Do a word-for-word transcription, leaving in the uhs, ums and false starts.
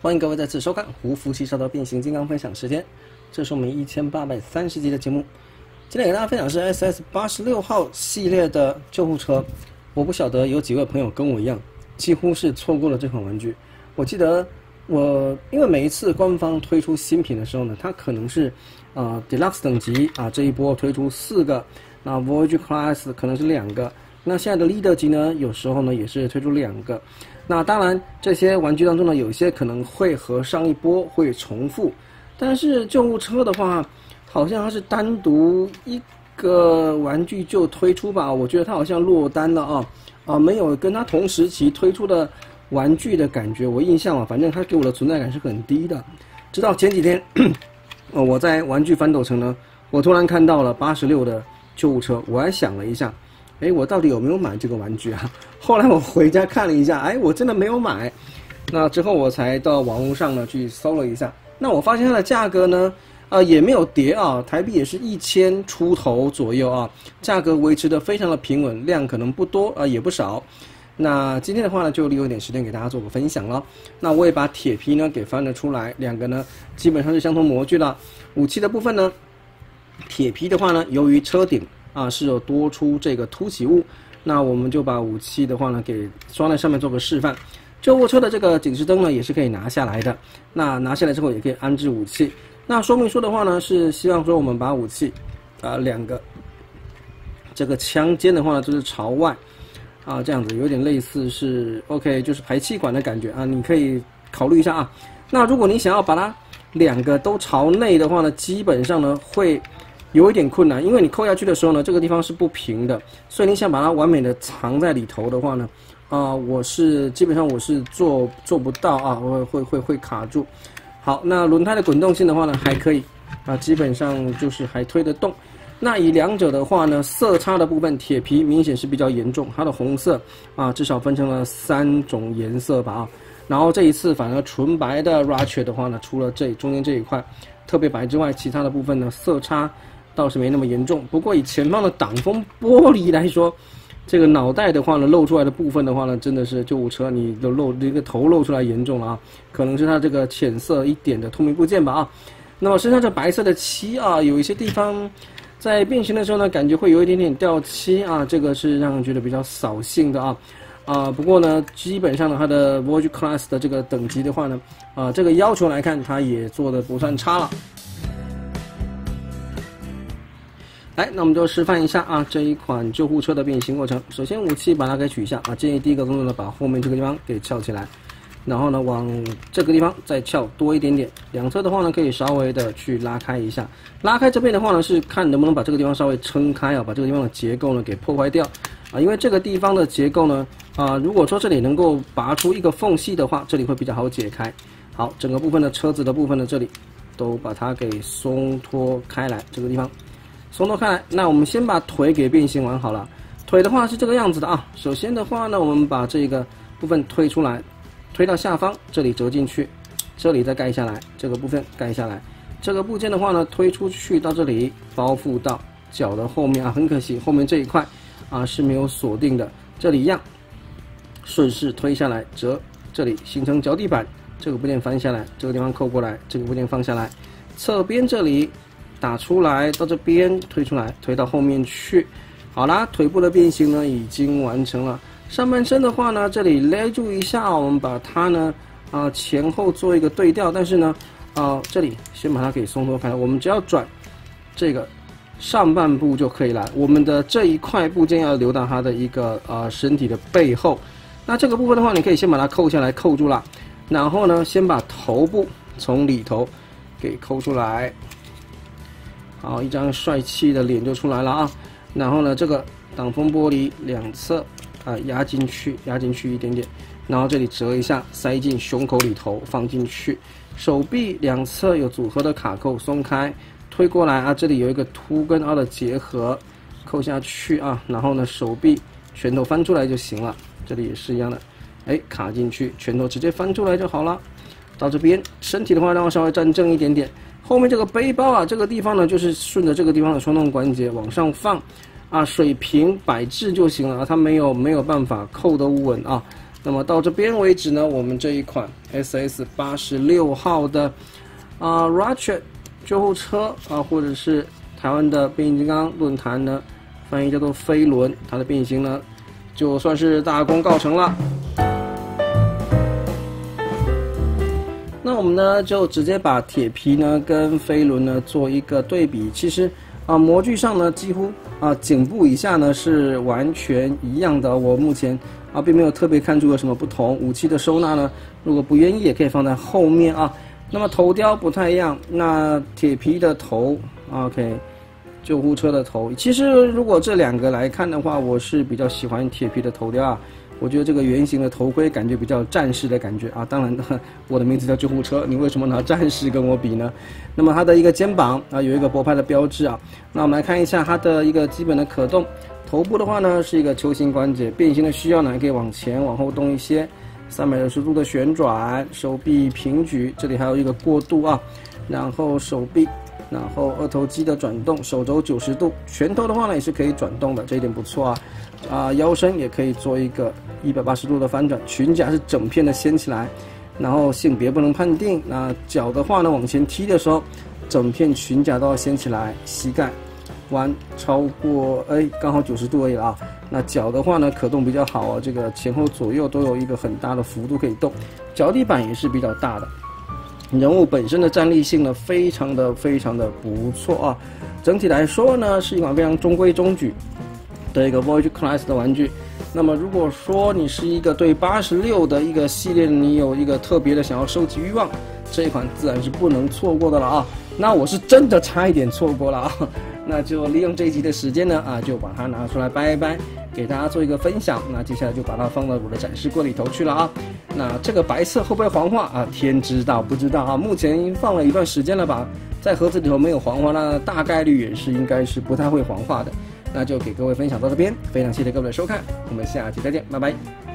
欢迎各位再次收看胡服气少的变形金刚分享时间，这是我们一千八百三十集的节目。今天给大家分享是 S S 八十六号系列的救护车。我不晓得有几位朋友跟我一样，几乎是错过了这款玩具。我记得我因为每一次官方推出新品的时候呢，它可能是呃 Deluxe 等级啊，这一波推出四个，那 Voyage Class 可能是两个，那现在的 Leader 级呢，有时候呢也是推出两个。那当然，这些玩具当中呢，有一些可能会和上一波会重复，但是救护车的话，好像它是单独一个玩具就推出吧？我觉得它好像落单了啊啊，没有跟它同时期推出的玩具的感觉。我印象啊，反正它给我的存在感是很低的。直到前几天，呃，我在玩具翻斗城呢，我突然看到了八十六的救护车，我还想了一下。哎，我到底有没有买这个玩具啊？后来我回家看了一下，哎，我真的没有买。那之后我才到网络上呢去搜了一下，那我发现它的价格呢，呃，也没有跌啊，台币也是一千出头左右啊，价格维持的非常的平稳，量可能不多啊、呃，也不少。那今天的话呢，就利用一点时间给大家做个分享了。那我也把铁皮呢给翻了出来，两个呢基本上是相同模具了。武器的部分呢，铁皮的话呢，由于车顶啊，是有多出这个凸起物，那我们就把武器的话呢给装在上面做个示范。救护车的这个警示灯呢也是可以拿下来的，那拿下来之后也可以安置武器。那说明书的话呢是希望说我们把武器啊两个这个枪尖的话呢就是朝外啊，这样子有点类似是 OK 就是排气管的感觉啊，你可以考虑一下啊。那如果你想要把它两个都朝内的话呢，基本上呢会有一点困难，因为你扣下去的时候呢，这个地方是不平的，所以你想把它完美的藏在里头的话呢，啊、呃，我是基本上我是做做不到啊，会会会会卡住。好，那轮胎的滚动性的话呢，还可以啊，基本上就是还推得动。那以两者的话呢，色差的部分，铁皮明显是比较严重，它的红色啊，至少分成了三种颜色吧啊。然后这一次反而纯白的 Ratchet 的话呢，除了这中间这一块特别白之外，其他的部分呢色差倒是没那么严重，不过以前方的挡风玻璃来说，这个脑袋的话呢，露出来的部分的话呢，真的是救护车你的露这个头露出来严重了啊，可能是它这个浅色一点的透明部件吧啊。那么身上这白色的漆啊，有一些地方在变形的时候呢，感觉会有一点点掉漆啊，这个是让人觉得比较扫兴的啊。啊，不过呢，基本上呢，它的 Voyage Class 的这个等级的话呢，啊，这个要求来看，它也做的不算差了。来，那我们就示范一下啊，这一款救护车的变形过程。首先武器把它给取下啊，建议第一个动作呢，把后面这个地方给翘起来，然后呢往这个地方再翘多一点点。两侧的话呢，可以稍微的去拉开一下。拉开这边的话呢，是看能不能把这个地方稍微撑开啊，把这个地方的结构呢给破坏掉啊，因为这个地方的结构呢啊，如果说这里能够拔出一个缝隙的话，这里会比较好解开。好，整个部分的车子的部分呢，这里都把它给松脱开来，这个地方。松脱开来，那我们先把腿给变形完好了。腿的话是这个样子的啊。首先的话呢，我们把这个部分推出来，推到下方，这里折进去，这里再盖下来，这个部分盖下来。这个部件的话呢，推出去到这里，包覆到脚的后面啊。很可惜，后面这一块啊是没有锁定的。这里一样，顺势推下来，折这里形成脚底板。这个部件翻下来，这个地方扣过来，这个部件放下来，侧边这里。打出来到这边推出来，推到后面去。好啦，腿部的变形呢已经完成了。上半身的话呢，这里勒住一下，我们把它呢啊、呃、前后做一个对调，但是呢啊、呃、这里先把它给松脱开来，我们只要转这个上半部就可以了。我们的这一块部件要留到它的一个呃身体的背后。那这个部分的话，你可以先把它扣下来，扣住了，然后呢先把头部从里头给扣出来。好，一张帅气的脸就出来了啊！然后呢，这个挡风玻璃两侧啊压进去，压进去一点点，然后这里折一下，塞进胸口里头，放进去。手臂两侧有组合的卡扣，松开，推过来啊，这里有一个凸跟凹的结合，扣下去啊。然后呢，手臂拳头翻出来就行了，这里也是一样的，哎，卡进去，拳头直接翻出来就好了。到这边，身体的话让我稍微站正一点点。后面这个背包啊，这个地方呢，就是顺着这个地方的双动关节往上放，啊，水平摆置就行了啊，它没有没有办法扣得稳啊， 那么到这边为止呢，我们这一款 S S 八十六号的啊、呃、Ratchet 救护车啊，或者是台湾的变形金刚论坛呢，翻译叫做飞轮，它的变形呢就算是大功告成了。那我们呢就直接把铁皮呢跟飞轮呢做一个对比，其实啊模具上呢几乎啊颈部以下呢是完全一样的，我目前啊并没有特别看出有什么不同。武器的收纳呢，如果不愿意也可以放在后面啊。那么头雕不太一样，那铁皮的头 ，OK， 救护车的头，其实如果这两个来看的话，我是比较喜欢铁皮的头雕啊。我觉得这个圆形的头盔感觉比较战士的感觉啊，当然我的名字叫救护车，你为什么拿战士跟我比呢？那么它的一个肩膀啊有一个博派的标志啊，那我们来看一下它的一个基本的可动。头部的话呢是一个球形关节，变形的需要呢可以往前往后动一些，三百六十度的旋转，手臂平举，这里还有一个过渡啊，然后手臂。然后二头肌的转动，手肘九十度，拳头的话呢也是可以转动的，这一点不错啊。啊、呃，腰身也可以做一个一百八十度的翻转，裙甲是整片的掀起来，然后性别不能判定。那脚的话呢，往前踢的时候，整片裙甲都要掀起来，膝盖弯超过哎刚好九十度而已了啊。那脚的话呢，可动比较好啊，这个前后左右都有一个很大的幅度可以动，脚底板也是比较大的。人物本身的站立性呢，非常的非常的不错啊。整体来说呢，是一款非常中规中矩的一个 Voyage Class 的玩具。那么如果说你是一个对八十六的一个系列，你有一个特别的想要收集欲望，这一款自然是不能错过的了啊。那我是真的差一点错过了啊，那就利用这一集的时间呢啊，就把它拿出来掰一掰，给大家做一个分享。那接下来就把它放到我的展示柜里头去了啊。那这个白色会不会黄化啊？天知道不知道啊？目前放了一段时间了吧，在盒子里头没有黄化，那大概率也是应该是不太会黄化的。那就给各位分享到这边，非常谢谢各位的收看，我们下期再见，拜拜。